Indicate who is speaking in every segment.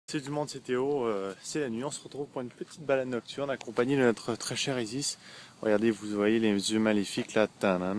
Speaker 1: C'est du monde, c'est Théo, c'est la nuit, on se retrouve pour une petite balade nocturne accompagnée de notre très cher Isis. Regardez, vous voyez les yeux maléfiques là.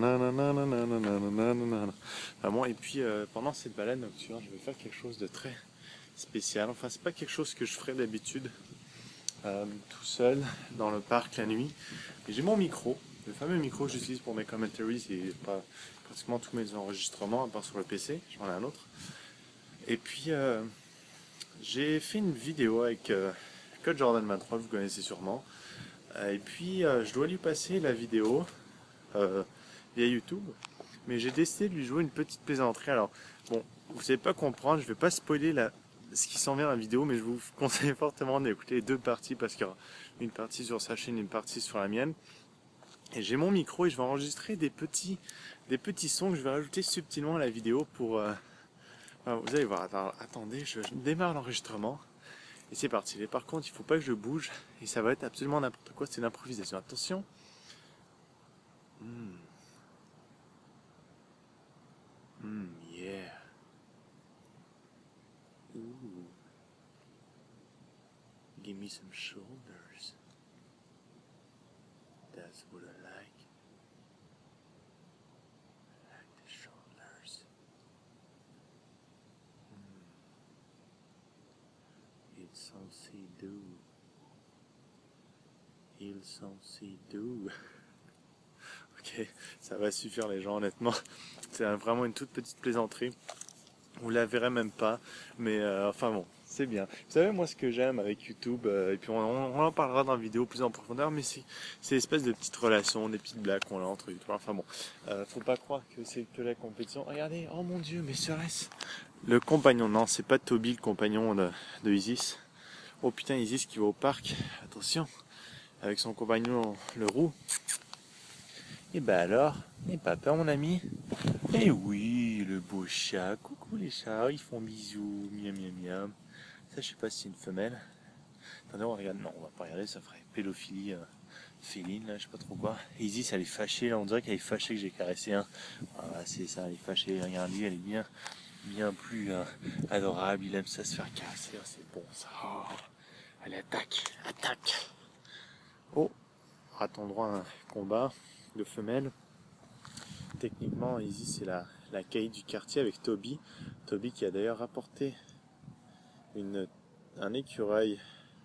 Speaker 1: Vraiment, et puis pendant cette balade nocturne, je vais faire quelque chose de très spécial. Enfin, c'est pas quelque chose que je ferais d'habitude tout seul dans le parc la nuit. Mais j'ai mon micro, le fameux micro que j'utilise pour mes commentaries et pas pratiquement tous mes enregistrements, à part sur le PC, j'en ai un autre. Et puis j'ai fait une vidéo avec Code Jordan 23, vous connaissez sûrement. Et puis je dois lui passer la vidéo via YouTube. Mais j'ai décidé de lui jouer une petite plaisanterie. Alors, bon, vous savez pas comprendre, je vais pas spoiler ce qui s'en vient dans la vidéo, mais je vous conseille fortement d'écouter les deux parties parce qu'il y aura une partie sur sa chaîne et une partie sur la mienne. Et j'ai mon micro et je vais enregistrer des petits sons que je vais rajouter subtilement à la vidéo pour... vous allez voir, attendez, je démarre l'enregistrement. Et c'est parti. Et par contre, il ne faut pas que je bouge. Et ça va être absolument n'importe quoi. C'est l'improvisation. Attention. Yeah. Ooh. Give me some shoulders. That's what I like. I like the shoulders. Ils sont si doux. Ils sont si doux. Ok, ça va suffire les gens, honnêtement. C'est vraiment une toute petite plaisanterie. Vous la verrez même pas, mais enfin bon, c'est bien. Vous savez, moi, ce que j'aime avec YouTube, et puis on en parlera dans la vidéo plus en profondeur, mais c'est l'espèce de petites relations, des petites blagues qu'on a entre YouTube. Enfin bon, faut pas croire que c'est que la compétition. Regardez, oh mon Dieu, mais serait-ce le compagnon? Non, c'est pas Toby, le compagnon de Isis. Oh putain, Isis qui va au parc, attention, avec son compagnon, le roux. Et bah alors, n'aie pas peur mon ami. Eh oui, le beau chat. Coucou les chats, ils font bisous. Miam miam miam. Ça, je sais pas si c'est une femelle. Attendez, on regarde. Non, on va pas regarder, ça ferait pédophilie féline, là, je sais pas trop quoi. Et Isis, elle est fâchée, là, on dirait qu'elle est fâchée que j'ai caressé un. Voilà, c'est ça, elle est fâchée. Regardez, elle est bien plus adorable. Il aime ça se faire caresser. Oh, c'est bon ça. Oh, elle attaque. Oh, rate-t-on droit à un combat de femelles. Techniquement, Isis, c'est la caïd du quartier avec Toby. Toby qui a d'ailleurs rapporté un écureuil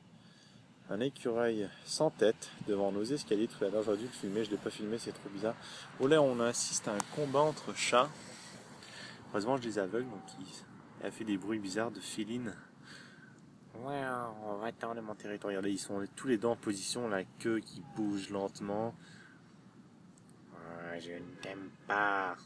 Speaker 1: sans tête devant nos escaliers tout à l'heure. J'aurais dû le filmer, je ne l'ai pas filmé, c'est trop bizarre. Oh là, on assiste à un combat entre chats. Heureusement, je les aveugle, donc il a fait des bruits bizarres de féline. Ouais, on va attendre mon territoire. Regardez, ils sont tous les deux en position, la queue qui bouge lentement. Je ne t'aime pas.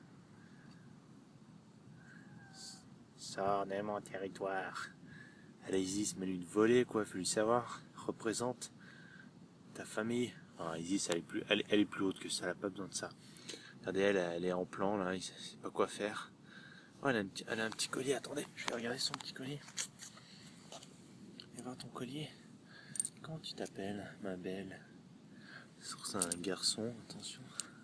Speaker 1: Sors de mon territoire. Allez, Isis, mets-lui une volée, quoi, faut lui savoir. Représente ta famille. Ah, Isis, elle est plus haute que ça, elle a pas besoin de ça. Regardez, elle est en plan, là, il sait pas quoi faire. Oh, elle a un petit collier, attendez, je vais regarder son petit collier. Viens voir ton collier. Comment tu t'appelles, ma belle? C'est un garçon, attention.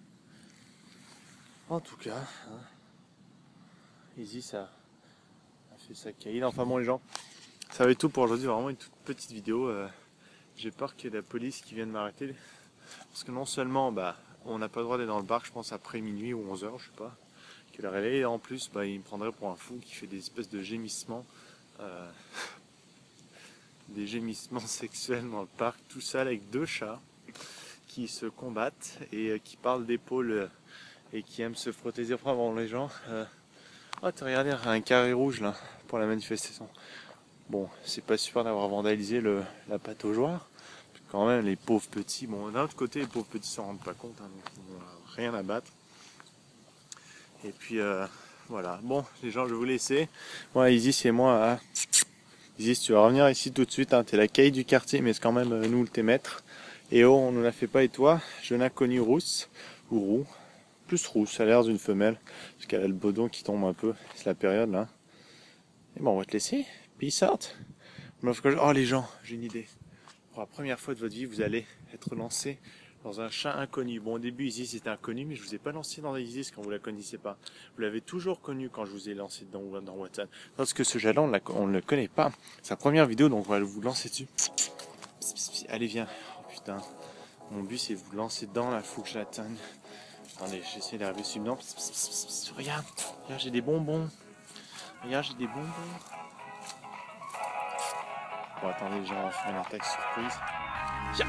Speaker 1: En tout cas, hein, Isis a fait sa caïd. Enfin bon, les gens, ça va être tout pour aujourd'hui. Vraiment une toute petite vidéo. J'ai peur qu'il y ait la police qui vienne m'arrêter. Parce que non seulement on n'a pas le droit d'aller dans le parc, je pense après minuit ou 11h, je sais pas, que la réveille. Et en plus, il me prendrait pour un fou qui fait des espèces de gémissements. Des gémissements sexuels dans le parc, tout seul avec deux chats qui se combattent et qui parlent d'épaule et qui aiment se frotter. Enfin bon, les gens... Oh, t'as regardé un carré rouge là pour la manifestation. Bon, c'est pas super d'avoir vandalisé la pâte aux joueurs. Quand même, les pauvres petits. Bon, d'un autre côté, les pauvres petits s'en rendent pas compte, hein, donc ils n'ont rien à battre. Et puis voilà. Bon, les gens, je vais vous laisser. Moi, Isis et moi, Isis, tu vas revenir ici tout de suite. Hein, t'es la caille du quartier, mais c'est quand même nous tes maîtres. Et oh, on ne la fait pas. Et toi, je n'ai connu rousse ou roux. Plus rousse, ça a l'air d'une femelle, parce qu'elle a le bedon qui tombe un peu, c'est la période là. Et bon, on va te laisser, peace out. Oh les gens, j'ai une idée. Pour la première fois de votre vie, vous allez être lancé dans un chat inconnu. Bon, au début, Isis était inconnu, mais je vous ai pas lancé dans Isis quand vous la connaissez pas. Vous l'avez toujours connu quand je vous ai lancé dans WhatsApp. Parce que ce chat-là, on ne le connaît pas. C'est sa première vidéo, donc on va vous lancer dessus. Allez, viens. Oh, putain. Mon but, c'est de vous lancer dedans, là. Faut que je l'atteigne. Attendez, j'essaie d'arriver sur le nom. Regarde, regarde, j'ai des bonbons. Regarde, j'ai des bonbons. Bon, attendez, les gens vont faire une attaque surprise. Viens.